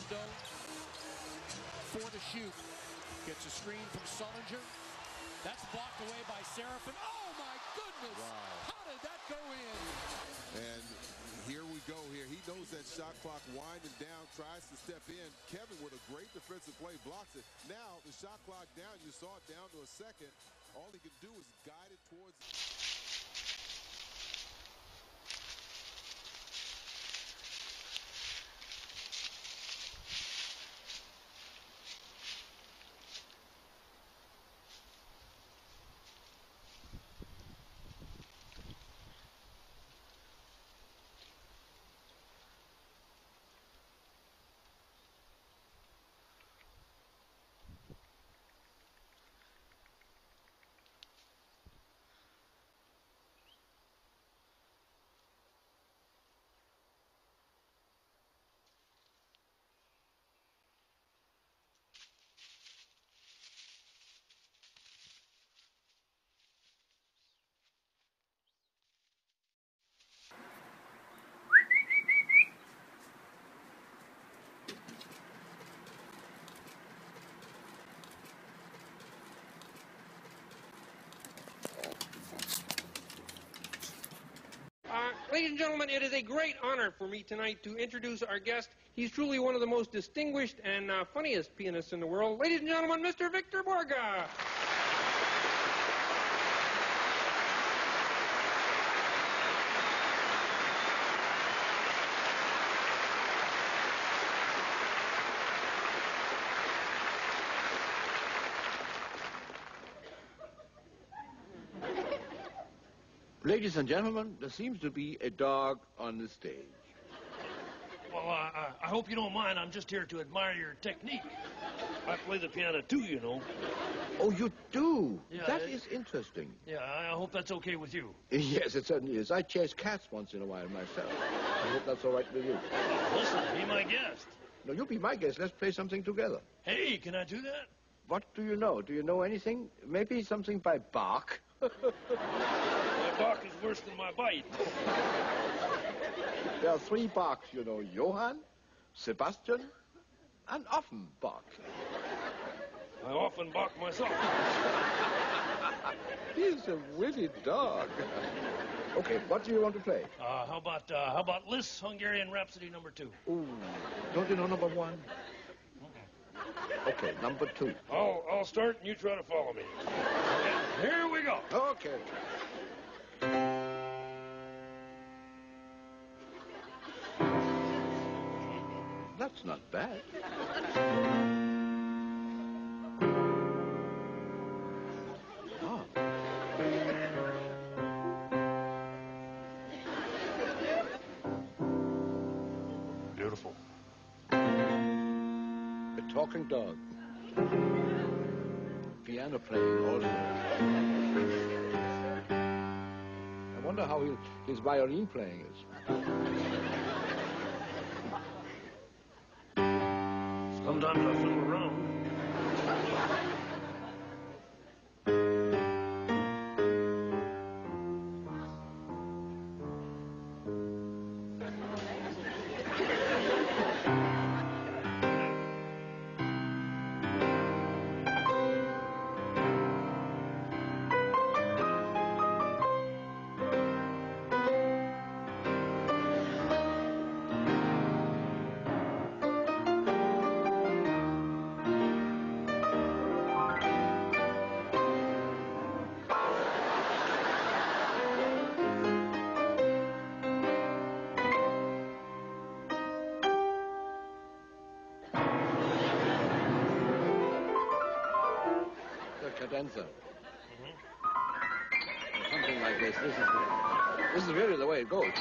Rondo for the shoot. Gets a screen from Sullinger. That's blocked away by Seraphin. Oh, my goodness. Wow. How did that go in? And here we go here. He knows that shot clock winding down, tries to step in. Kevin with a great defensive play blocks it. Now the shot clock down. You saw it down to a second. All he can do is guide it towards... Ladies and gentlemen, it is a great honor for me tonight to introduce our guest. He's truly one of the most distinguished and funniest pianists in the world. Ladies and gentlemen, Mr. Victor Borge. Ladies and gentlemen, there seems to be a dog on the stage. Well, I hope you don't mind. I'm just here to admire your technique. I play the piano too, you know. Oh, you do? Yeah, That is interesting. Yeah, I hope that's okay with you. Yes, it certainly is. I chase cats once in a while myself. I hope that's all right with you. Listen, be my guest. No, you be my guest. Let's play something together. Hey, can I do that? What do you know? Do you know anything? Maybe something by Bach? My bark is worse than my bite. There are 3 Bachs, you know. Johann, Sebastian, and Offenbach. I often bark myself. He's a witty dog. Okay, what do you want to play? How about Liszt's Hungarian Rhapsody number 2? Ooh, don't you know number 1? Okay, number 2. I'll start and you try to follow me. Okay, here we go. Okay. That's not bad. Oh. Beautiful. A talking dog. Piano playing all the way. I wonder how his violin playing is. Sometimes I fool around. Cadenza. Something like this. This is really the way it goes.